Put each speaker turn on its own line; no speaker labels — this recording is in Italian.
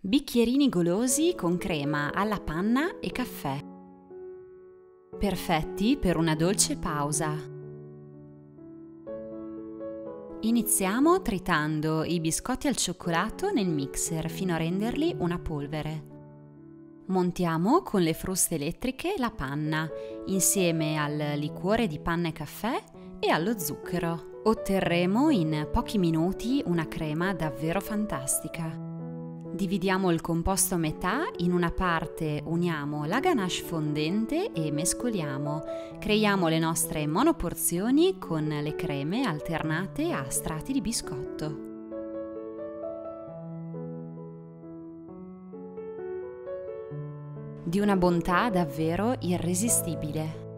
Bicchierini golosi con crema alla panna e caffè. Perfetti per una dolce pausa. Iniziamo tritando i biscotti al cioccolato nel mixer fino a renderli una polvere. Montiamo con le fruste elettriche la panna, insieme al liquore di panna e caffè e allo zucchero. Otterremo in pochi minuti una crema davvero fantastica. Dividiamo il composto a metà, in una parte uniamo la ganache fondente e mescoliamo. Creiamo le nostre monoporzioni con le creme alternate a strati di biscotto. Di una bontà davvero irresistibile.